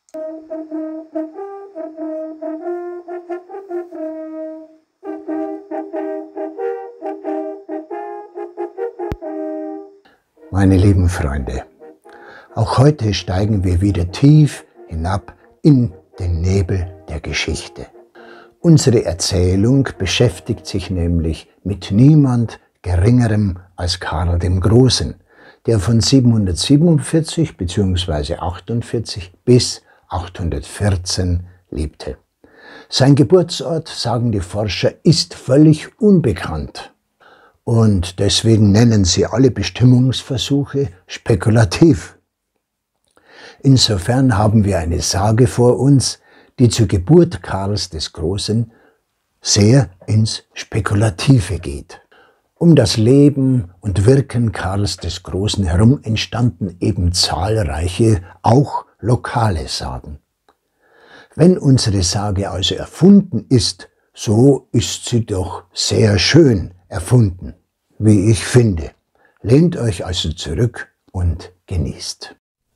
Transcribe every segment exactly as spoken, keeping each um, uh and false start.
Meine lieben Freunde, auch heute steigen wir wieder tief hinab in den Nebel der Geschichte. Unsere Erzählung beschäftigt sich nämlich mit niemand Geringerem als Karl dem Großen, der von siebenhundertsiebenundvierzig bzw. achtundvierzig bis achthundertvierzehn lebte. Sein Geburtsort, sagen die Forscher, ist völlig unbekannt. Und deswegen nennen sie alle Bestimmungsversuche spekulativ. Insofern haben wir eine Sage vor uns, die zur Geburt Karls des Großen sehr ins Spekulative geht. Um das Leben und Wirken Karls des Großen herum entstanden eben zahlreiche, auch lokale Sagen. Wenn unsere Sage also erfunden ist, so ist sie doch sehr schön erfunden, wie ich finde. Lehnt euch also zurück und genießt.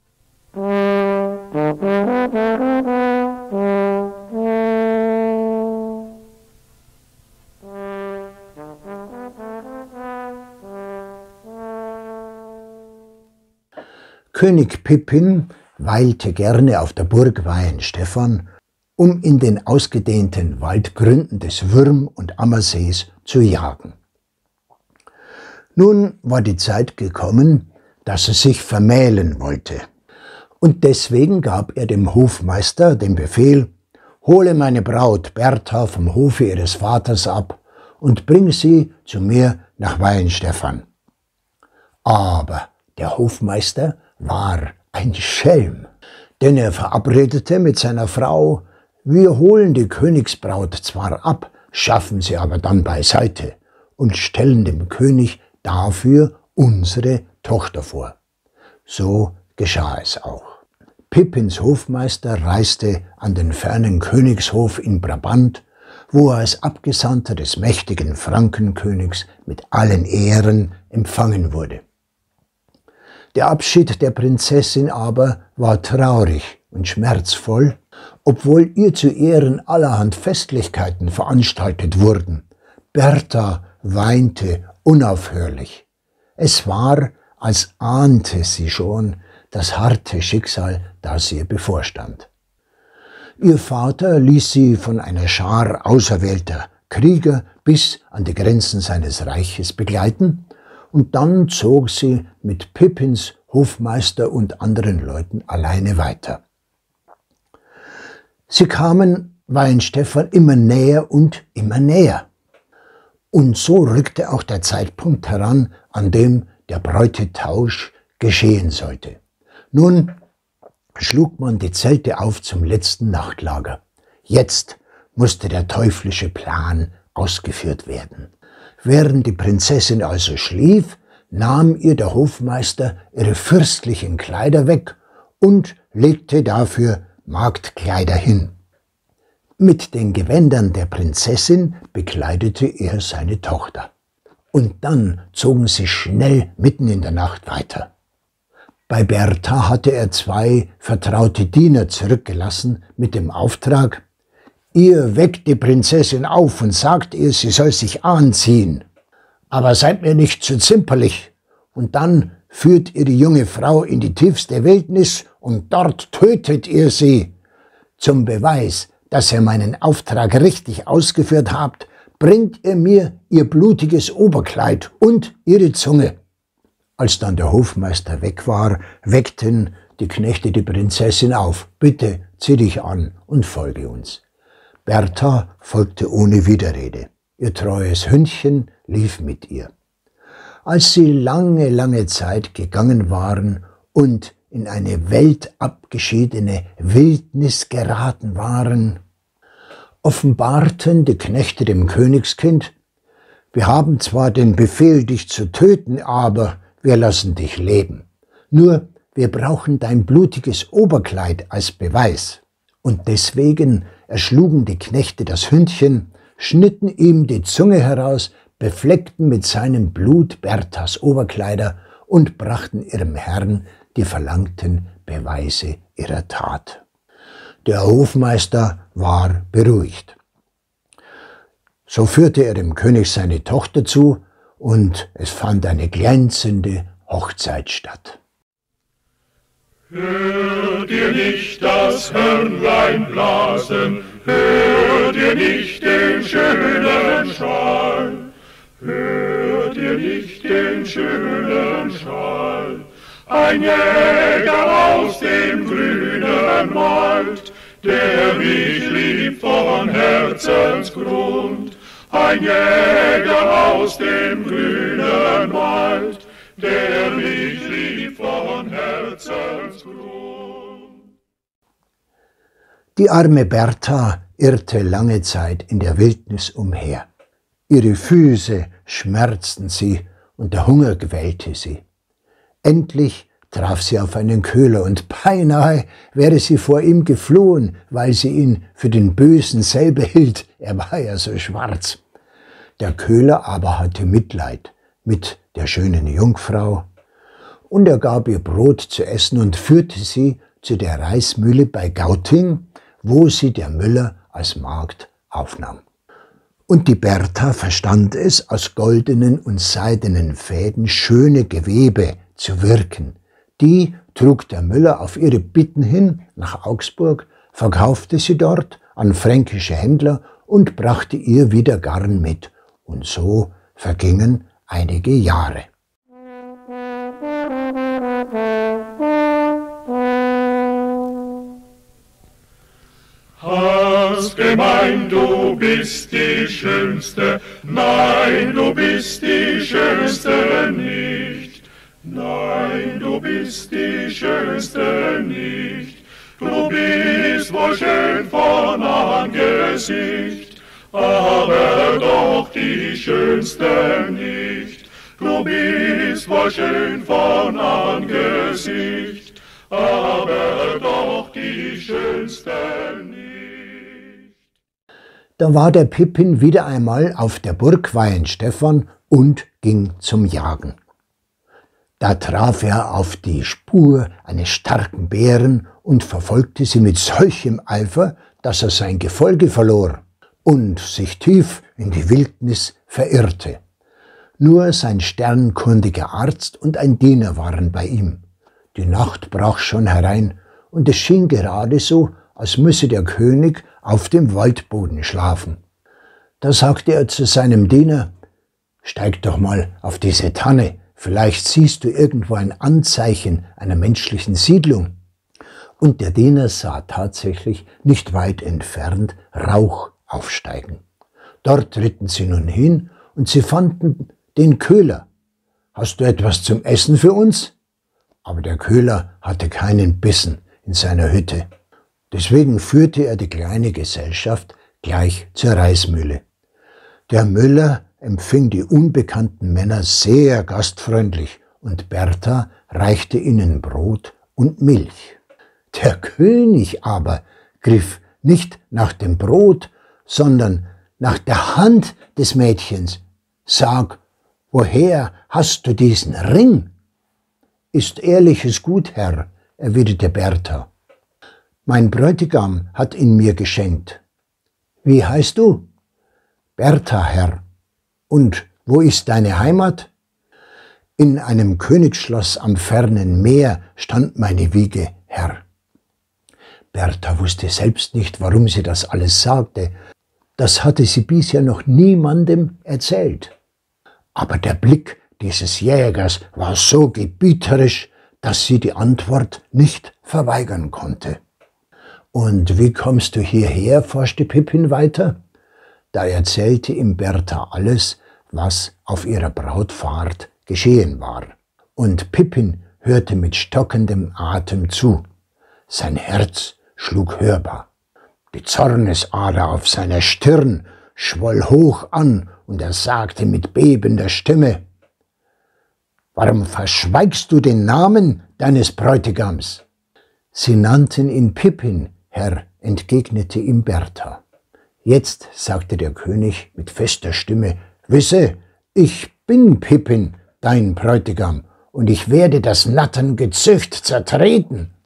König Pippin weilte gerne auf der Burg Weihenstephan, um in den ausgedehnten Waldgründen des Würm- und Ammersees zu jagen. Nun war die Zeit gekommen, dass er sich vermählen wollte. Und deswegen gab er dem Hofmeister den Befehl: Hole meine Braut Bertha vom Hofe ihres Vaters ab und bring sie zu mir nach Weihenstephan. Aber der Hofmeister war ein Schelm, denn er verabredete mit seiner Frau: Wir holen die Königsbraut zwar ab, schaffen sie aber dann beiseite und stellen dem König dafür unsere Tochter vor. So geschah es auch. Pippins Hofmeister reiste an den fernen Königshof in Brabant, wo er als Abgesandter des mächtigen Frankenkönigs mit allen Ehren empfangen wurde. Der Abschied der Prinzessin aber war traurig und schmerzvoll, obwohl ihr zu Ehren allerhand Festlichkeiten veranstaltet wurden. Bertha weinte unaufhörlich. Es war, als ahnte sie schon das harte Schicksal, das ihr bevorstand. Ihr Vater ließ sie von einer Schar auserwählter Krieger bis an die Grenzen seines Reiches begleiten, und dann zog sie mit Pippins Hofmeister und anderen Leuten alleine weiter. Sie kamen Weihenstephan immer näher und immer näher. Und so rückte auch der Zeitpunkt heran, an dem der Bräutetausch geschehen sollte. Nun schlug man die Zelte auf zum letzten Nachtlager. Jetzt musste der teuflische Plan ausgeführt werden. Während die Prinzessin also schlief, nahm ihr der Hofmeister ihre fürstlichen Kleider weg und legte dafür Magdkleider hin. Mit den Gewändern der Prinzessin bekleidete er seine Tochter. Und dann zogen sie schnell mitten in der Nacht weiter. Bei Bertha hatte er zwei vertraute Diener zurückgelassen mit dem Auftrag: Ihr weckt die Prinzessin auf und sagt ihr, sie soll sich anziehen. Aber seid mir nicht zu zimperlich. Und dann führt ihr die junge Frau in die tiefste Wildnis und dort tötet ihr sie. Zum Beweis, dass ihr meinen Auftrag richtig ausgeführt habt, bringt ihr mir ihr blutiges Oberkleid und ihre Zunge. Als dann der Hofmeister weg war, weckten die Knechte die Prinzessin auf. Bitte, zieh dich an und folge uns. Bertha folgte ohne Widerrede. Ihr treues Hündchen lief mit ihr. Als sie lange, lange Zeit gegangen waren und in eine weltabgeschiedene Wildnis geraten waren, offenbarten die Knechte dem Königskind: Wir haben zwar den Befehl, dich zu töten, aber wir lassen dich leben. Nur, wir brauchen dein blutiges Oberkleid als Beweis. Und deswegen erschlugen die Knechte das Hündchen, schnitten ihm die Zunge heraus, befleckten mit seinem Blut Berthas Oberkleider und brachten ihrem Herrn die verlangten Beweise ihrer Tat. Der Hofmeister war beruhigt. So führte er dem König seine Tochter zu, und es fand eine glänzende Hochzeit statt. Hör dir nicht das Hörnlein blasen, hör dir nicht den schönen Schall, hör dir nicht den schönen Schall. Ein Jäger aus dem grünen Wald, der mich liebt von Herzensgrund. Ein Jäger aus dem grünen Wald, der mich liebt von Herzensgrund. Die arme Bertha irrte lange Zeit in der Wildnis umher. Ihre Füße schmerzten sie und der Hunger quälte sie. Endlich traf sie auf einen Köhler und beinahe wäre sie vor ihm geflohen, weil sie ihn für den Bösen selber hielt, er war ja so schwarz. Der Köhler aber hatte Mitleid mit der schönen Jungfrau, und er gab ihr Brot zu essen und führte sie zu der Reismühle bei Gauting, wo sie der Müller als Magd aufnahm. Und die Bertha verstand es, aus goldenen und seidenen Fäden schöne Gewebe zu wirken. Die trug der Müller auf ihre Bitten hin nach Augsburg, verkaufte sie dort an fränkische Händler und brachte ihr wieder Garn mit. Und so vergingen einige Jahre. Hast gemeint, du bist die Schönste, nein, du bist die Schönste nicht. Nein, du bist die Schönste nicht. Du bist wohl schön von Angesicht, aber doch die Schönste nicht. Du bist wohl schön von Angesicht, aber doch die Schönste nicht. Da war der Pippin wieder einmal auf der Burg Weihenstephan und ging zum Jagen. Da traf er auf die Spur eines starken Bären und verfolgte sie mit solchem Eifer, dass er sein Gefolge verlor und sich tief in die Wildnis verirrte. Nur sein sternkundiger Arzt und ein Diener waren bei ihm. Die Nacht brach schon herein, und es schien gerade so, als müsse der König auf dem Waldboden schlafen. Da sagte er zu seinem Diener: »Steig doch mal auf diese Tanne, vielleicht siehst du irgendwo ein Anzeichen einer menschlichen Siedlung.« Und der Diener sah tatsächlich nicht weit entfernt Rauch aufsteigen. Dort ritten sie nun hin, und sie fanden den Köhler. »Hast du etwas zum Essen für uns?« Aber der Köhler hatte keinen Bissen in seiner Hütte. Deswegen führte er die kleine Gesellschaft gleich zur Reismühle. Der Müller empfing die unbekannten Männer sehr gastfreundlich, und Bertha reichte ihnen Brot und Milch. Der König aber griff nicht nach dem Brot, sondern nach der Hand des Mädchens. »Sag, woher hast du diesen Ring?« »Ist ehrliches Gut, Herr«, erwiderte Bertha. »Mein Bräutigam hat ihn mir geschenkt.« »Wie heißt du?« »Bertha, Herr.« »Und wo ist deine Heimat?« »In einem Königsschloss am fernen Meer stand meine Wiege, Herr.« Bertha wusste selbst nicht, warum sie das alles sagte. Das hatte sie bisher noch niemandem erzählt. Aber der Blick dieses Jägers war so gebieterisch, dass sie die Antwort nicht verweigern konnte. »Und wie kommst du hierher?« forschte Pippin weiter. Da erzählte ihm Bertha alles, was auf ihrer Brautfahrt geschehen war. Und Pippin hörte mit stockendem Atem zu. Sein Herz schlug hörbar. Die Zornesader auf seiner Stirn schwoll hoch an, und er sagte mit bebender Stimme: »Warum verschweigst du den Namen deines Bräutigams?« »Sie nannten ihn Pippin, Herr«, entgegnete ihm Bertha. »Jetzt«, sagte der König mit fester Stimme, »wisse, ich bin Pippin, dein Bräutigam, und ich werde das Natterngezücht zertreten.«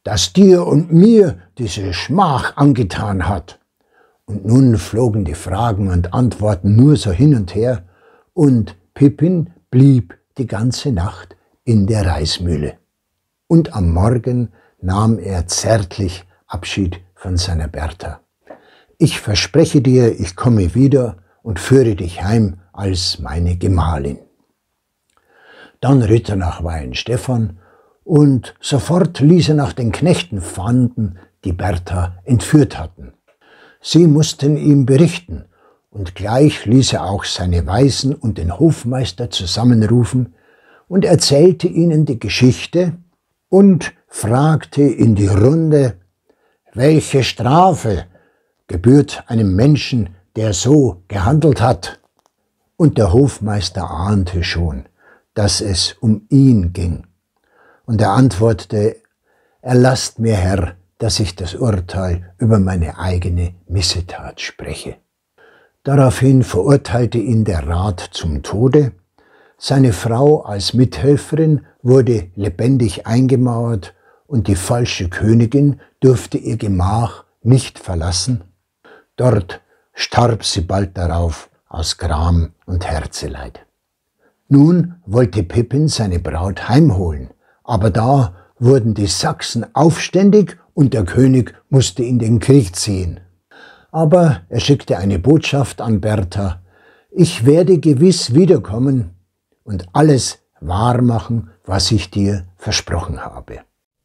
das dir und mir diese Schmach angetan hat. Und nun flogen die Fragen und Antworten nur so hin und her, und Pippin blieb die ganze Nacht in der Reismühle. Und am Morgen nahm er zärtlich Abschied von seiner Bertha. Ich verspreche dir, ich komme wieder und führe dich heim als meine Gemahlin. Dann ritt er nach Weihenstephan und sofort ließ er nach den Knechten fahnden, die Bertha entführt hatten. Sie mussten ihm berichten, und gleich ließ er auch seine Weisen und den Hofmeister zusammenrufen und erzählte ihnen die Geschichte und fragte in die Runde, welche Strafe gebührt einem Menschen, der so gehandelt hat. Und der Hofmeister ahnte schon, dass es um ihn ging. Und er antwortete, erlasst mir, Herr, dass ich das Urteil über meine eigene Missetat spreche. Daraufhin verurteilte ihn der Rat zum Tode. Seine Frau als Mithelferin wurde lebendig eingemauert und die falsche Königin durfte ihr Gemach nicht verlassen. Dort starb sie bald darauf aus Gram und Herzeleid. Nun wollte Pippin seine Braut heimholen, aber da wurden die Sachsen aufständig und der König musste in den Krieg ziehen. Aber er schickte eine Botschaft an Bertha, ich werde gewiss wiederkommen und alles wahrmachen, was ich dir versprochen habe.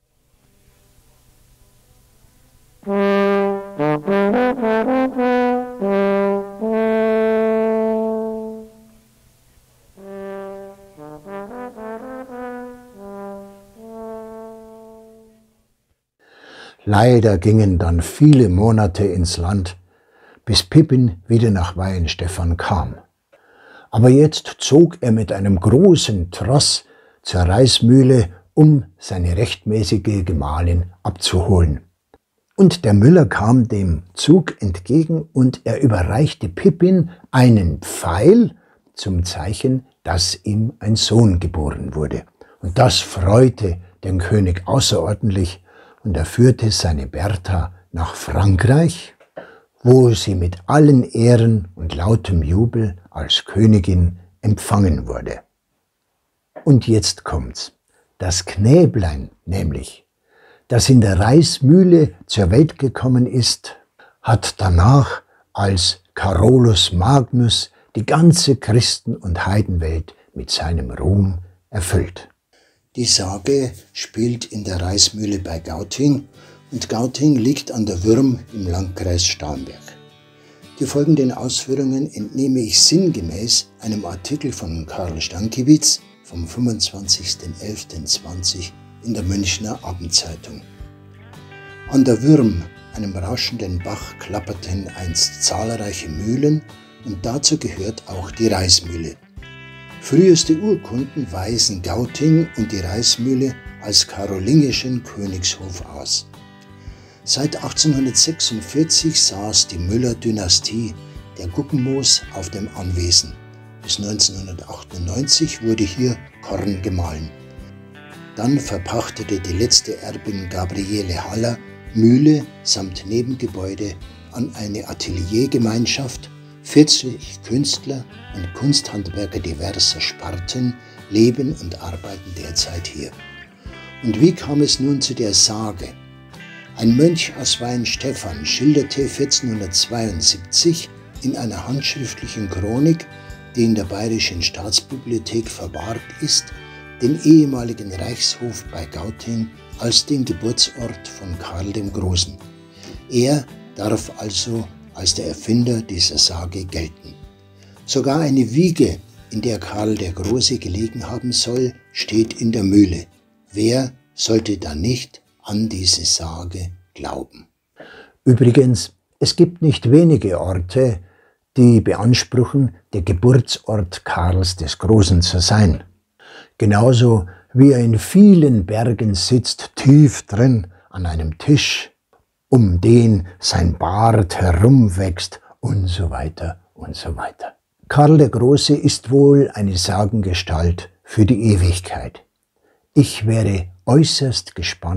Leider gingen dann viele Monate ins Land, bis Pippin wieder nach Weihenstephan kam. Aber jetzt zog er mit einem großen Tross zur Reismühle, um seine rechtmäßige Gemahlin abzuholen. Und der Müller kam dem Zug entgegen und er überreichte Pippin einen Pfeil zum Zeichen, dass ihm ein Sohn geboren wurde. Und das freute den König außerordentlich, und er führte seine Bertha nach Frankreich, wo sie mit allen Ehren und lautem Jubel als Königin empfangen wurde. Und jetzt kommt's. Das Knäblein nämlich, das in der Reismühle zur Welt gekommen ist, hat danach als Carolus Magnus die ganze Christen- und Heidenwelt mit seinem Ruhm erfüllt. Die Sage spielt in der Reismühle bei Gauting und Gauting liegt an der Würm im Landkreis Starnberg. Die folgenden Ausführungen entnehme ich sinngemäß einem Artikel von Karl Stankiewicz vom fünfundzwanzigsten elften zwanzig in der Münchner Abendzeitung. An der Würm, einem rauschenden Bach, klapperten einst zahlreiche Mühlen und dazu gehört auch die Reismühle. Früheste Urkunden weisen Gauting und die Reismühle als karolingischen Königshof aus. Seit achtzehnhundertsechsundvierzig saß die Müller-Dynastie der Guggenmoos auf dem Anwesen. Bis neunzehnhundertachtundneunzig wurde hier Korn gemahlen. Dann verpachtete die letzte Erbin Gabriele Haller Mühle samt Nebengebäude an eine Ateliergemeinschaft. vierzig Künstler und Kunsthandwerker diverser Sparten leben und arbeiten derzeit hier. Und wie kam es nun zu der Sage? Ein Mönch aus Weihenstephan schilderte vierzehnhundertzweiundsiebzig in einer handschriftlichen Chronik, die in der Bayerischen Staatsbibliothek verwahrt ist, den ehemaligen Reichshof bei Gauting als den Geburtsort von Karl dem Großen. Er darf also als der Erfinder dieser Sage gelten. Sogar eine Wiege, in der Karl der Große gelegen haben soll, steht in der Mühle. Wer sollte da nicht an diese Sage glauben? Übrigens, es gibt nicht wenige Orte, die beanspruchen, der Geburtsort Karls des Großen zu sein. Genauso wie er in vielen Bergen sitzt, tief drin an einem Tisch, um den sein Bart herumwächst und so weiter und so weiter. Karl der Große ist wohl eine Sagengestalt für die Ewigkeit. Ich wäre äußerst gespannt,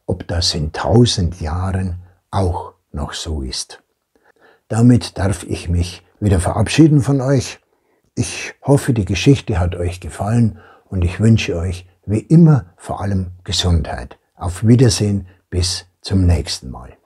ob das in tausend Jahren auch noch so ist. Damit darf ich mich wieder verabschieden von euch. Ich hoffe, die Geschichte hat euch gefallen und ich wünsche euch wie immer vor allem Gesundheit. Auf Wiedersehen, bis zum nächsten Mal.